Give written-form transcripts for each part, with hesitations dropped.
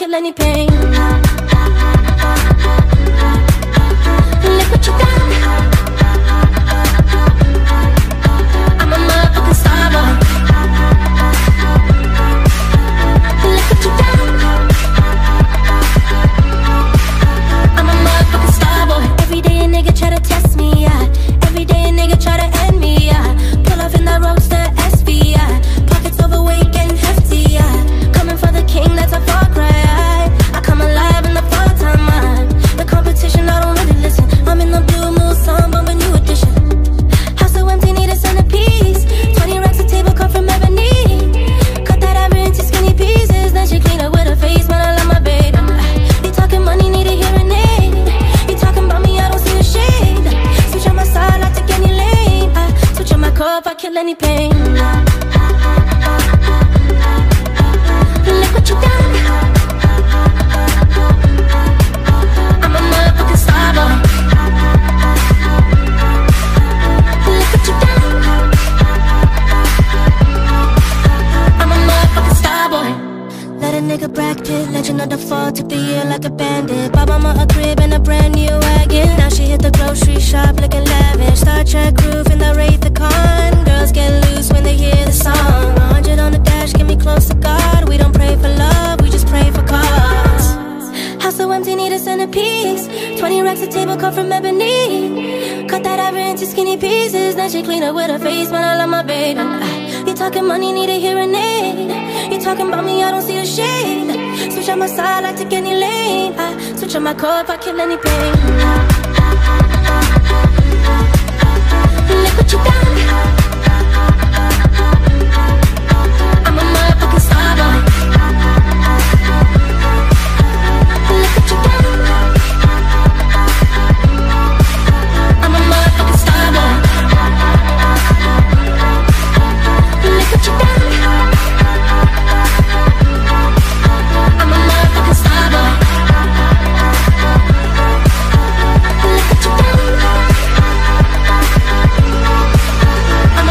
kill any pain. Look what you done. I'm a motherfucking star boy. Look what you done. I'm a motherfucking star boy. Every day a nigga try to test me, yeah. Every day a nigga try to end me, yeah. Pull off in that roadster SV, yeah. Pockets overweight getting hefty, yeah. Coming for the king, that's a far cry. I come alive in the part-time mind. The competition, I don't really listen. I'm in the blue mood, song, bumping new edition. House so empty, need a centerpiece. 20 racks of table come from ebony. Cut that ever into skinny pieces. Then she clean up with her face, man, I love my baby. You talking money, need a hearing aid. You talking about me, I don't see a shade. Switch on my side, I take any lane. I switch on my cup, I kill any pain. Look what you done. I'm a motherfucking star boy. Look what you done. I'm a motherfucking star boy. Let a nigga bracket, legend of the fall, took the year like a bandit. Bought mama a crib and a brand new wagon. Now she hit the grocery shop looking lavish. Star Trek roof in the Wraith the Con. Girls get loose when they hear the song. 100 on the dash, get me close to God. We don't pray for love, we just pray for cause. House so empty, need a centerpiece. 20 racks of table come from ebony. Cut that ever into skinny pieces. Then she clean up with her face, man, I love my baby. You talking money, need a hearing aid. You talking about me, I don't see a shade. Switch on my side, I take any lane. I switch on my cup, I kill any pain. Look what you done. I'm a motherfucking star boy. Look what you done. I'm a motherfucking star boy. Look what you done. I'm a motherfucking star boy. Look what you done. I'm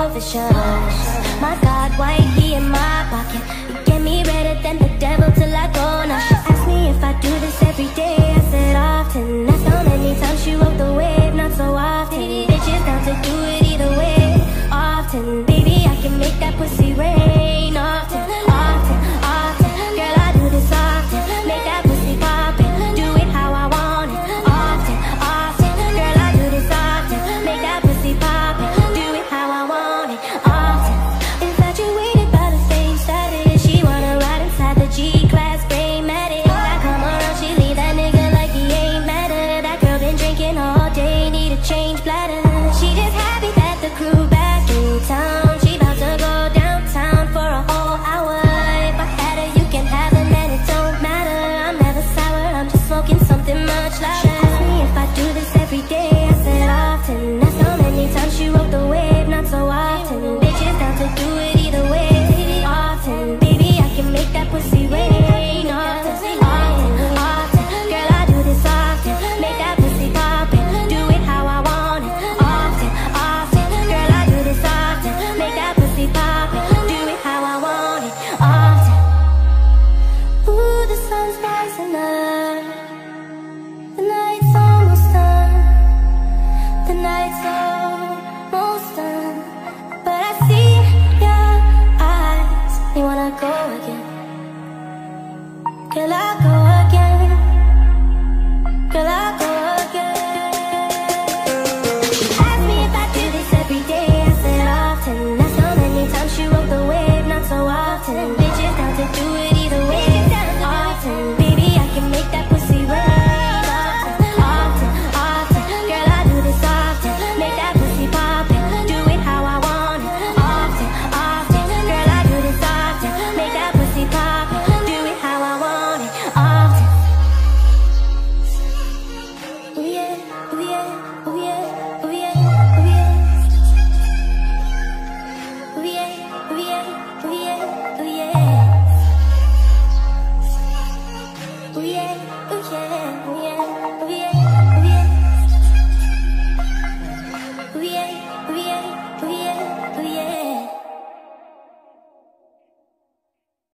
official. My God, why he in my pocket? He get me redder than the devil till I go. Now she asks me if I do the same.